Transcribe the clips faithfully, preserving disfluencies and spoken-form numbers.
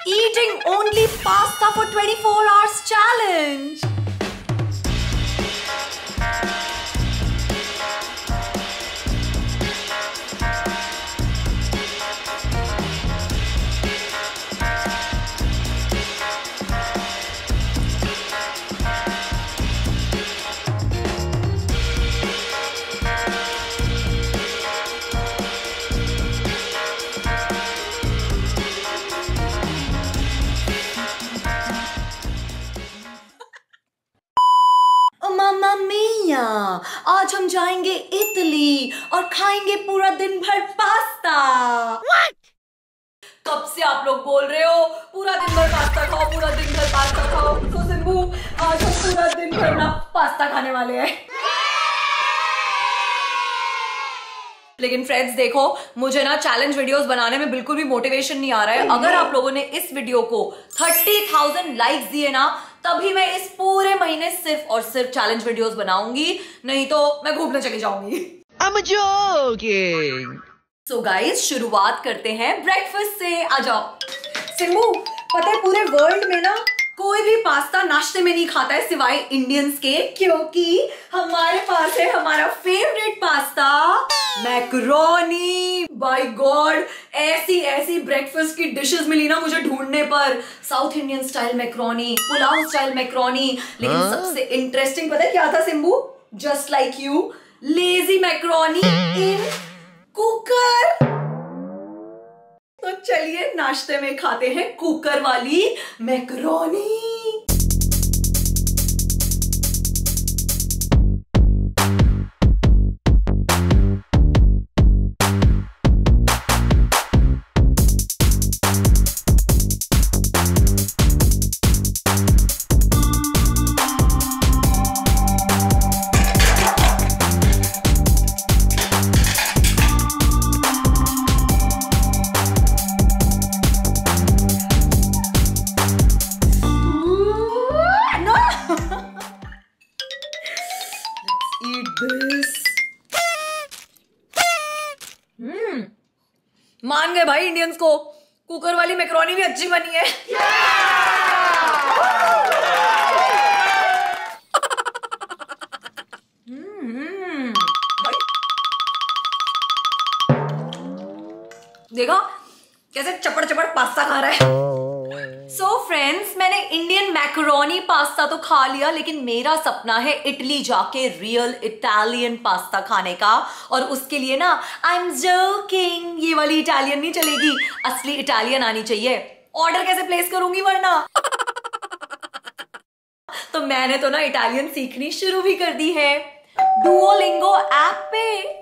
Eating only pasta for twenty-four hours challenge. मामा मिया, आज हम जाएंगे इटली और खाएंगे पूरा दिन भर पास्ता। What? कब से आप लोग बोल रहे हो पूरा दिन भर पास्ता खाओ, पूरा दिन भर पास्ता खाओ। तो सिंबू, आज हम पूरा दिन भर ना पास्ता खाने वाले हैं। लेकिन फ्रेंड्स देखो, मुझे ना चैलेंज वीडियोस बनाने में बिल्कुल भी मोटिवेशन नहीं आ रहा है। अगर आप लोगों ने इस वीडियो को तीस हज़ार लाइक्स दिए ना, तभी मैं इस पूरे महीने सिर्फ और सिर्फ चैलेंज वीडियोस बनाऊंगी, नहीं तो मैं घूमने चली जाऊंगी। I'm joking. So guys, शुरुआत करते हैं ब्रेकफास्ट से। आ जाओ। सिम्बू, पता है पूरे वर्ल्ड में ना कोई भी पास्ता नाश्ते में नहीं खाता है सिवाय इंडियंस के, क्योंकि हमारे पास है हमारा favourite pasta macaroni. By god, ऐसी ऐसी ब्रेकफास्ट की डिशेस मिली ना मुझे ढूंढने पर। South Indian style macaroni, pulao style macaroni, लेकिन हाँ? सबसे इंटरेस्टिंग पता है क्या था Simbu? Just like you, lazy macaroni in cooker. तो चलिए नाश्ते में खाते हैं कुकर वाली मैकरोनी। हम्म मान गए भाई इंडियंस को, कुकर वाली मैकरोनी भी अच्छी बनी है। हम्म देखा कैसे चपड़ चपड़ पास्ता खा रहा है। सो so फ्रेंड्स, मैंने इंडियन मैकरोनी पास्ता तो खा लिया, लेकिन मेरा सपना है इटली जाके रियल इटालियन पास्ता खाने का। और उसके लिए ना आई एम जोकिंग, ये वाली इटालियन नहीं चलेगी, असली इटालियन आनी चाहिए। ऑर्डर कैसे प्लेस करूंगी वरना? तो मैंने तो ना इटालियन सीखनी शुरू भी कर दी है डुओलिंगो ऐप पे।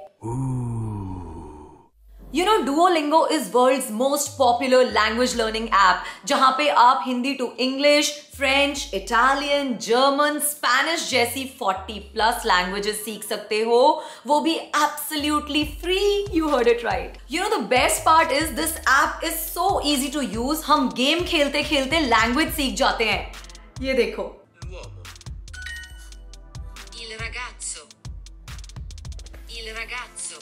You know, Duolingo is world's most popular language learning app, जहां पे आप Hindi to English, French, Italian, German, Spanish जैसी चालीस प्लस लैंग्वेजेस सीख सकते हो, वो भी absolutely free. You heard it right. You know, the best part is this app is so easy to use. हम गेम खेलते खेलते लैंग्वेज सीख जाते हैं। ये देखो, il ragazzo, il ragazzo.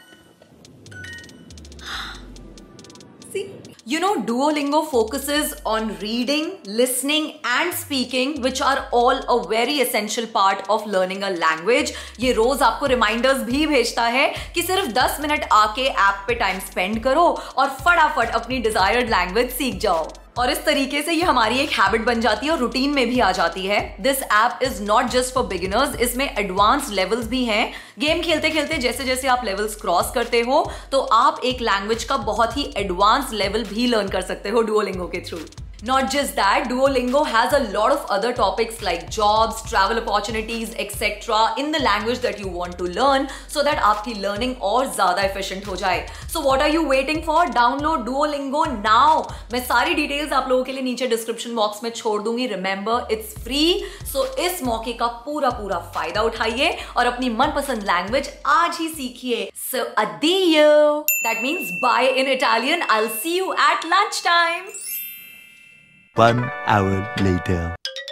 See? You know, Duolingo focuses on reading, listening and speaking, which are all a very essential part of learning a language. ये रोज आपको रिमाइंडर्स भी भेजता है कि सिर्फ दस मिनट आके ऐप पे टाइम स्पेंड करो और फटाफट अपनी डिजायर्ड लैंग्वेज सीख जाओ। और इस तरीके से ये हमारी एक हैबिट बन जाती है और रूटीन में भी आ जाती है। This app is not just for beginners, इसमें एडवांस लेवल्स भी हैं। गेम खेलते खेलते जैसे जैसे आप लेवल्स क्रॉस करते हो, तो आप एक लैंग्वेज का बहुत ही एडवांस लेवल भी लर्न कर सकते हो डुओलिंगो के through. Not just that, Duolingo has a lot of other topics like jobs, travel opportunities, et cetera in the language that you want to learn, so that आपकी learning और ज़्यादा efficient हो जाए। So what are you waiting for? Download Duolingo now. मैं सारी details आप लोगों के लिए नीचे description box में छोड़ दूंगी। Remember, it's free. So इस मौके का पूरा पूरा फायदा उठाइए और अपनी मनपसंद language आज ही सीखिए। So addio. That means bye in Italian. I'll see you at lunchtime. One hour later.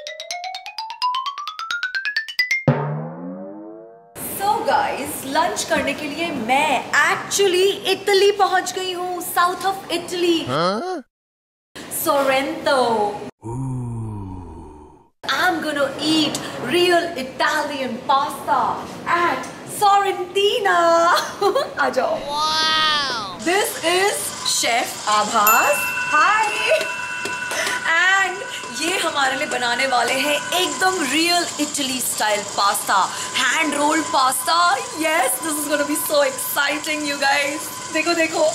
So guys, lunch करने के लिए मैं एक्चुअली इटली पहुंच गई हूँ, south of Italy. Sorrento. I'm gonna eat real Italian pasta at Sorrentina. आ जाओ. Wow. This is Chef Abhas. Hi. And ये हमारे लिए बनाने वाले हैं एकदम real Italy style pasta, hand rolled pasta. Yes, this is gonna be so exciting, you guys. देखो देखो.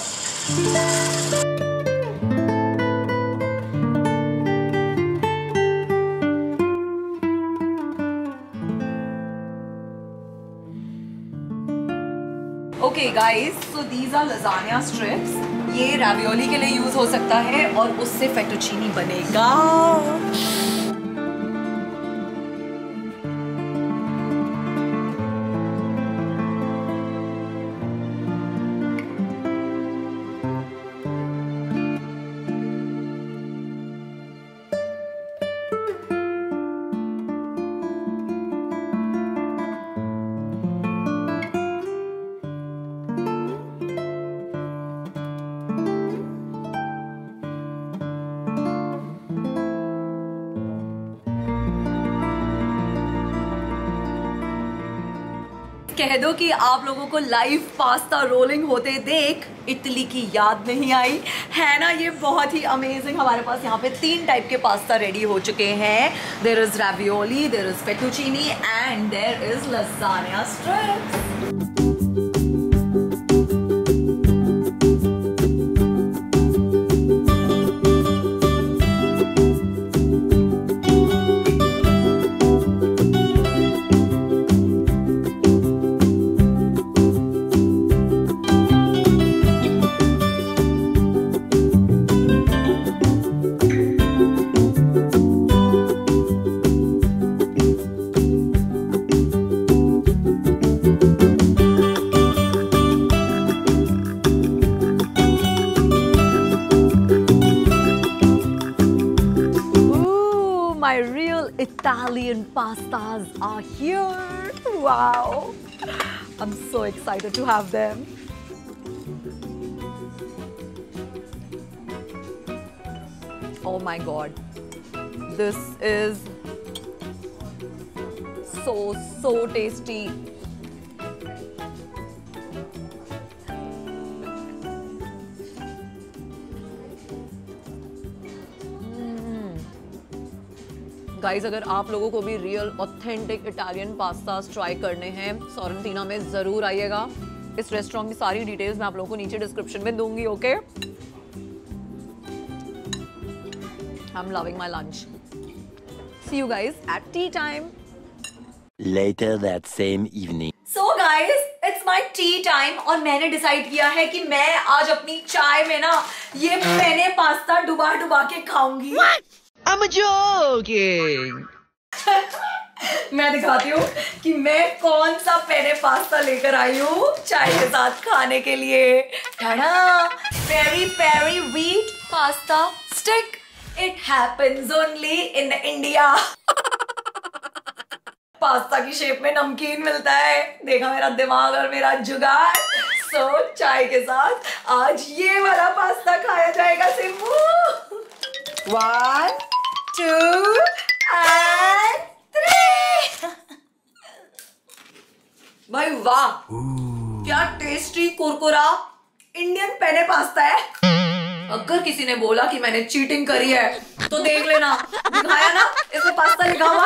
Okay guys, so these are lasagna strips. ये ravioli के लिए यूज हो सकता है और उससे फेटुचीनी बनेगा. कह दो कि आप लोगों को लाइव पास्ता रोलिंग होते देख इटली की याद नहीं आई है ना. ये बहुत ही अमेजिंग. हमारे पास यहाँ पे तीन टाइप के पास्ता रेडी हो चुके हैं. There is ravioli, there is fettuccine and there is lasagna strips. My real Italian pastas are here. Wow. I'm so excited to have them. Oh my God. This is so, so tasty. Guys अगर आप लोगों को भी real authentic Italian pastas try करने हैं सोरेंटीना में ज़रूर आइएगा. इस रेस्टोरेंट की सारी डिटेल्स मैं आप लोगों को नीचे डिस्क्रिप्शन में दूंगी. Okay, I am loving my lunch. See you guys at tea time. Later that same evening. So guys, it's my tea time और मैंने डिसाइड किया है कि मैं आज अपनी चाय में ना ये पेने पास्ता डुबा डुबा के खाऊंगी. I'm joking. मैं दिखाती हूँ कि मैं कौन सा पेने पास्ता लेकर आई हूँ चाय के साथ खाने के लिए. Tada, peri peri wheat pasta stick. It happens only in India. Pasta की शेप में नमकीन मिलता है. देखा मेरा दिमाग और मेरा जुगाड़. सो so, चाय के साथ आज ये वाला पास्ता खाया जाएगा. Simbu one two and three. भाई वाह, क्या टेस्टी कुरकुरा इंडियन पेने पास्ता है. अगर किसी ने बोला कि मैंने चीटिंग करी है तो देख लेना, दिखाया ना इसमें पास्ता लिखा हुआ.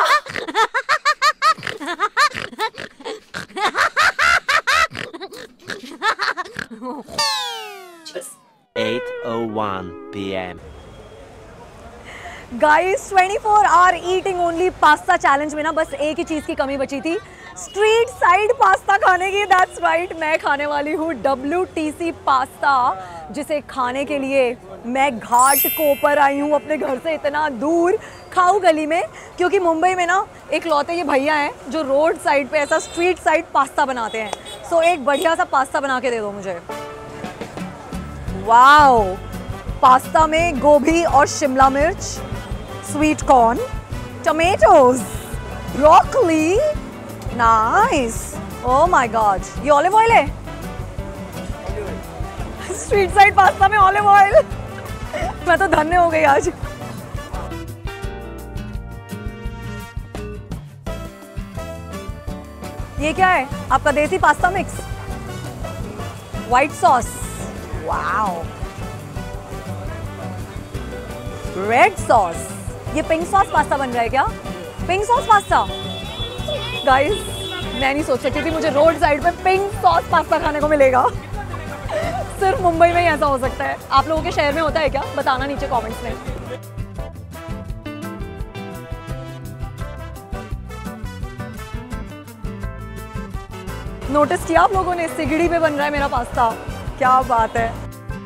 eight oh one p m guys twenty four hour eating only pasta challenge में ना बस एक ही चीज की कमी बची थी, स्ट्रीट साइड पास्ता खाने की. दैट्स राइट, मैं खाने वाली हूँ डब्ल्यू टी सी पास्ता, जिसे खाने के लिए मैं घाट कोपर आई हूँ अपने घर से इतना दूर, खाऊ गली में. क्योंकि मुंबई में ना एक लौते ये भैया हैं जो रोड साइड पे ऐसा स्ट्रीट साइड पास्ता बनाते हैं. सो एक बढ़िया सा पास्ता बना के दे दो मुझे. वाओ, पास्ता में गोभी और शिमला मिर्च, sweet corn, tomatoes, broccoli. Nice. Oh my god, ये ऑलिव ऑयल है. स्ट्रीट साइड पास्ता में ऑलिव ऑयल. मैं तो धन्य हो गई आज. ये क्या है? आपका desi pasta mix, white sauce, wow, red sauce, ये पिंक सॉस पास्ता बन रहा है क्या? Pink sauce pasta? गाइस, मैं नहीं सोच सकती थी मुझे रोड साइड पे पिंक सॉस पास्ता खाने को मिलेगा। सिर्फ मुंबई में ही ऐसा हो सकता है। आप लोगों के शहर में होता है क्या? बताना नीचे कमेंट्स में। नोटिस किया आप लोगों ने, सिगड़ी पे बन रहा है मेरा पास्ता, क्या बात है।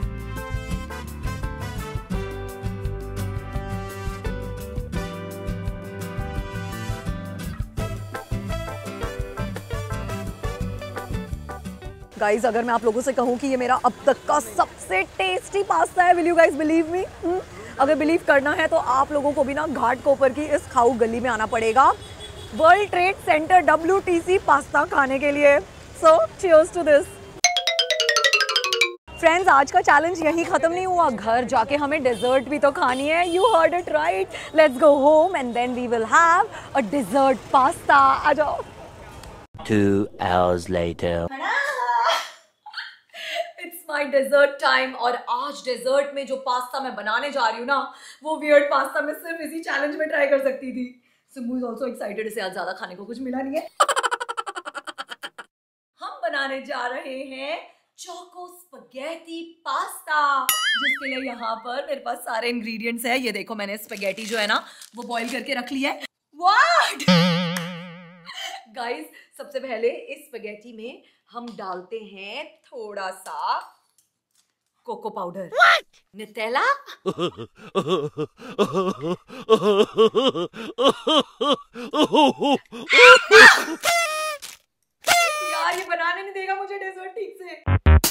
गाइज, अगर मैं आप लोगों से कहूँ कि ये मेरा अब तक का सबसे टेस्टी पास्ता है, will you guys believe me? अगर बिलीव करना है तो आप लोगों को भी ना घाट कोपर की इस खाऊ गली में आना पड़ेगा, world trade centre W T C pasta खाने के लिए। So cheers to this. Friends, आज का चैलेंज यही खत्म नहीं हुआ, घर जाके हमें डेजर्ट भी तो खानी है। You heard it right, let's go home and then we will have a dessert pasta. आ जाओ। Two hours later. My dessert time. और आज डेजर्ट में जो पास्ता मैं बनाने जा रही हूँ ना, वो वियर्ड पास्ता मैं सिर्फ इसी चैलेंज में ट्राई कर सकती थी। सिम्बू इज ऑल्सो एक्साइटेड, इसे आज ज्यादा खाने को कुछ मिला नहीं है। हम बनाने जा रहे हैं चोको स्पगेटी पास्ता, जिसके लिए यहाँ पर मेरे पास सारे इंग्रेडिएंट्स है। ये देखो, मैंने स्पगेटी जो है ना वो बॉईल करके रख ली है। व्हाट गाइस, सबसे पहले इस स्पगेटी में हम डालते हैं थोड़ा सा कोको पाउडर, नितेला, यार ये बनाने नहीं देगा मुझे डेजर्ट ठीक से।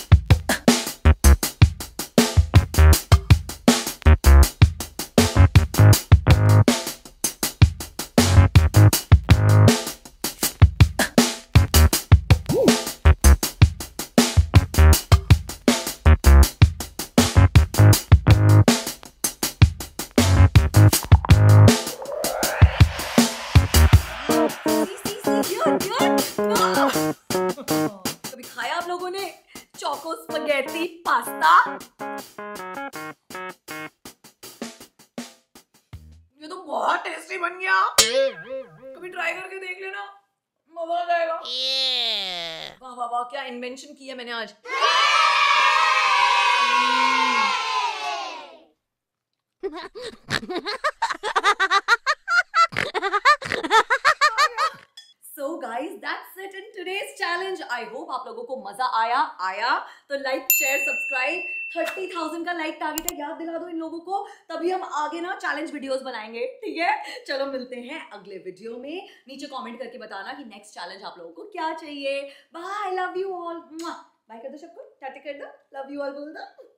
कभी खाया आप लोगों ने चोको स्पगेटी पास्ता? ये तो बहुत टेस्टी बन गया, कभी ट्राई करके देख लेना, मजा आ जाएगा। वाह वाह वाह, क्या इन्वेंशन की है मैंने आज। So guys, that's it in today's challenge. I hope आप लोगों को मजा आया आया तो like share subscribe. Thirty thousand का लाइक टारगेट है, याद दिला दो इन लोगों को, तभी हम आगे ना चैलेंज वीडियोस बनाएंगे, ठीक है? चलो मिलते हैं अगले वीडियो में। नीचे कमेंट करके बताना कि नेक्स्ट चैलेंज आप लोगों को क्या चाहिए। Bye, love you all. Bye कर दो सबको, टाटा कर दो, लव यू ऑल बोल दो।